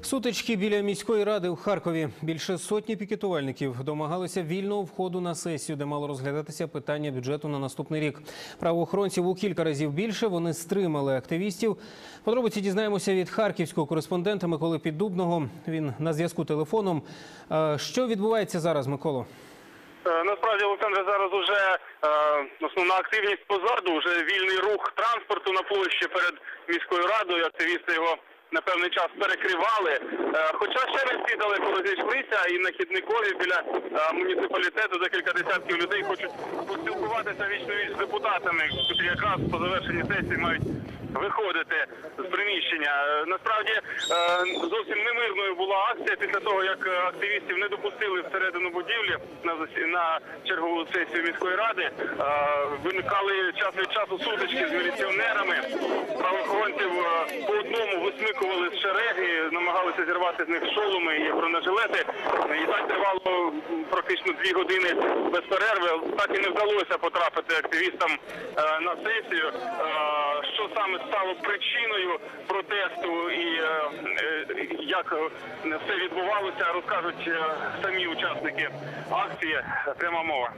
Сутички біля міської ради у Харкові. Більше сотні пікетувальників домагалися вільного входу на сесію, де мало розглядатися питання бюджету на наступний рік. Правоохоронців у кілька разів більше, вони стримали активістів. Подробиці дізнаємося від харківського кореспондента Миколи Піддубного. Він на зв'язку телефоном. Що відбувається зараз, Миколо? Насправді, Олександре, зараз уже основна активність позаду, вже вільний рух транспорту на площі перед міською радою. Активісти його на певний час перекривали. Хоча ще не всі далеко розійшлися, і на Хідникові біля муніципалітету декілька десятків людей хочуть поспілкуватися віч-на-віч з депутатами, які якраз по завершенні сесії мають виходити з приміщення. Насправді, зовсім немирною була акція після того, як активістів не допустили всередину будівлі на чергову сесію міської ради. Виникали час від часу сутички з міліціонерами. Правоохоронців по одному висмикували з шереги, намагалися зірвати з них шоломи і бронежилети. І так тривало практично 2 години без перерви. Так і не вдалося потрапити активістам на сесію. Що саме стало причиною протесту і як все відбувалося, розкажуть самі учасники акції. Пряма мова.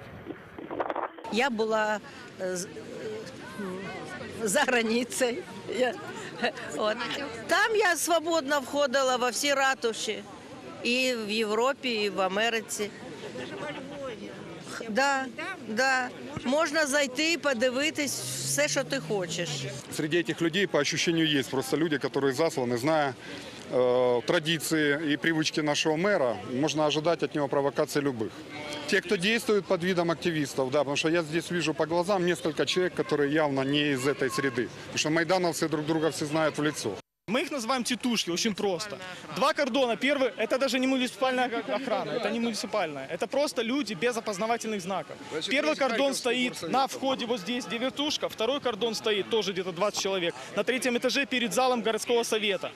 Я була за границей. Там я свободно входила во всі ратуші. І в Європі, і в Америці. Да. Можна зайти і подивитись все, що ти хочеш. Среди этих людей, по ощущению, есть просто люди, которые засланы, зная традиции и привычки нашего мэра, можно ожидать от него провокаций любых. Те, кто действует под видом активистов, да, потому что я здесь вижу по глазам несколько человек, которые явно не из этой среды. Потому что майдановцы друг друга все знают в лицо. Мы их называем тетушки, очень просто. 2 кордона. Первый – это даже не муниципальная охрана, это не муниципальная. Это просто люди без опознавательных знаков. Первый кордон стоит на входе вот здесь, где вертушка. Второй кордон стоит, тоже где-то 20 человек, на 3-м этаже перед залом городского совета.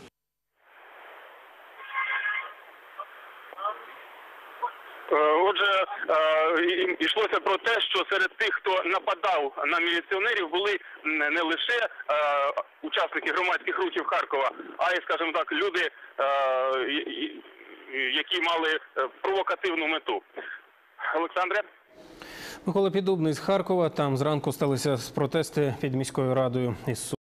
Отже, йшлося про те, що серед тих, хто нападав на міліціонерів, були не лише учасники громадських рухів Харкова, а й, скажімо так, люди, які мали провокативну мету. Олександре? Микола Піддубний з Харкова. Там зранку сталися протести під міською радою із